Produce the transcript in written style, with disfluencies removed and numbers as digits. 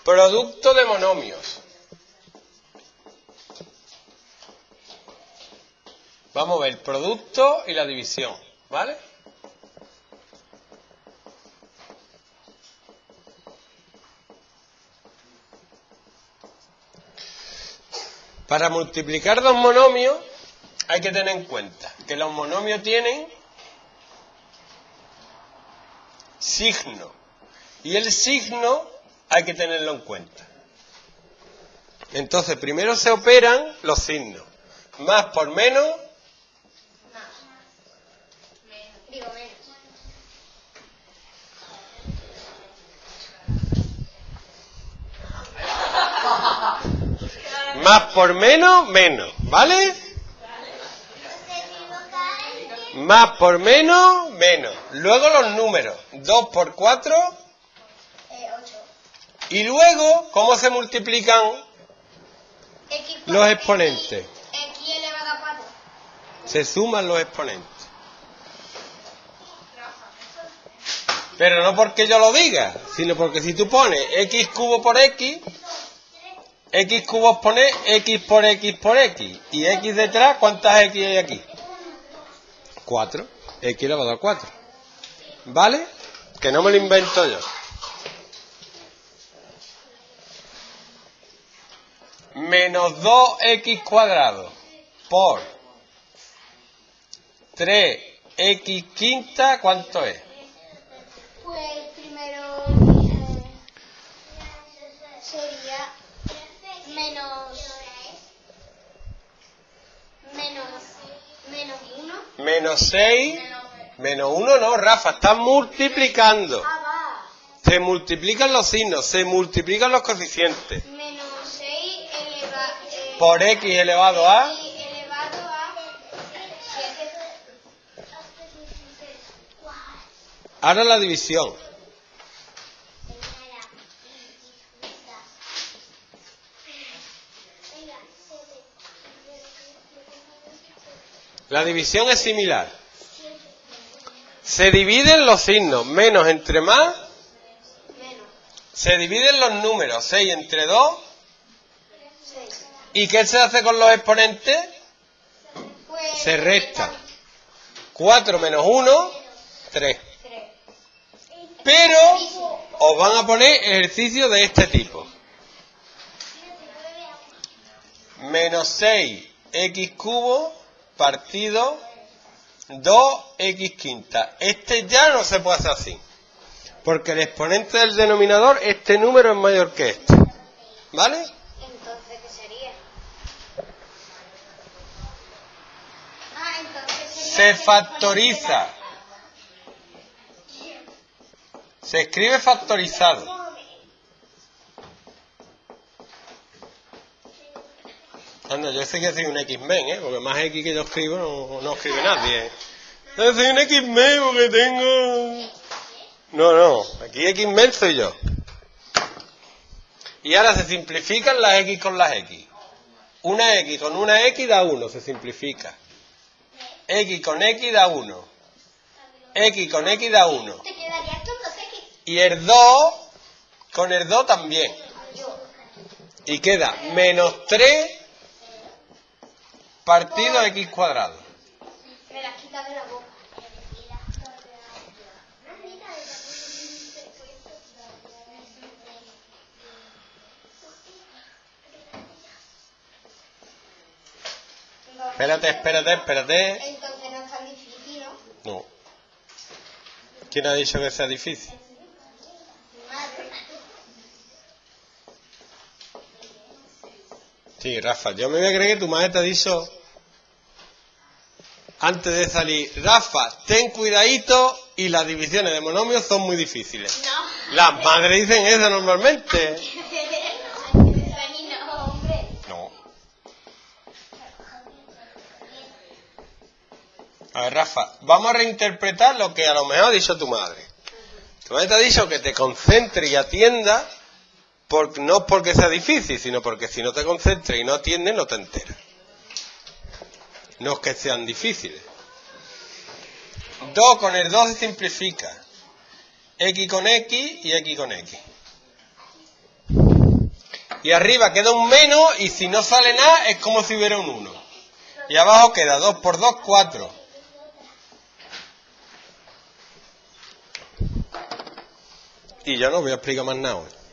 Producto de monomios. Vamos a ver el producto y la división, ¿vale? Para multiplicar dos monomios hay que tener en cuenta que los monomios tienen signo y el signo hay que tenerlo en cuenta. Entonces primero se operan los signos. Más por menos. Más por menos, menos, ¿vale? Más por menos, menos. Luego los números. 2 por 4. 8. Y luego, ¿cómo se multiplican los exponentes? X elevado a 4. Se suman los exponentes. Pero no porque yo lo diga, sino porque si tú pones x cubo por x, x cubos pone x por x por x. Y x detrás, ¿cuántas x hay aquí? 4. X elevado a 4. ¿Vale? Que no me lo invento yo. Menos 2x cuadrado por 3x quinta, ¿cuánto es? Pues primero sería menos 1. Menos 6. Menos 1 no, Rafa, estás multiplicando. Va. Se multiplican los signos, se multiplican los coeficientes. Menos 6 elevado Por x elevado a. a 7. Ahora la división. La división es similar. Se dividen los signos, menos entre más. Se dividen los números, 6 entre 2. 6. ¿Y qué se hace con los exponentes? Pues Se resta. 4 menos 1, 3. 3. Pero os van a poner ejercicios de este tipo. Menos 6x cubo partido 2x quinta. Este ya no se puede hacer así. Porque el exponente del denominador, este número es mayor que este. ¿Vale? Entonces, ¿qué sería? Entonces sería... Se factoriza. Se escribe factorizado. Anda, yo sé que soy un X-Men, porque más X que yo escribo no escribe nadie. Yo soy un X-Men porque tengo... No, aquí X-Men soy yo. Y ahora se simplifican las X con las X. Una X con una X da 1, se simplifica. X con X da 1. X con X da 1. Te quedarías con 2X. Y el 2 con el 2 también. Y queda menos 3 partido X cuadrado. Me la has quitado de la boca. Espérate. Entonces no es tan difícil, ¿no? No. ¿Quién ha dicho que sea difícil? Madre. Sí, Rafa, yo me voy a creer que tu madre te ha dicho antes de salir, Rafa, ten cuidadito y las divisiones de monomios son muy difíciles. No. Las madres dicen eso normalmente. No, hombre. No. A ver, Rafa, vamos a reinterpretar lo que a lo mejor ha dicho tu madre. Tu madre te ha dicho que te concentres y atiendas, no porque sea difícil, sino porque si no te concentres y no atiendes, no te enteras. No es que sean difíciles. 2 con el 2 se simplifica. X con X y X con X. Y arriba queda un menos y si no sale nada es como si hubiera un 1. Y abajo queda 2 por 2, 4. Y ya no voy a explicar más nada hoy.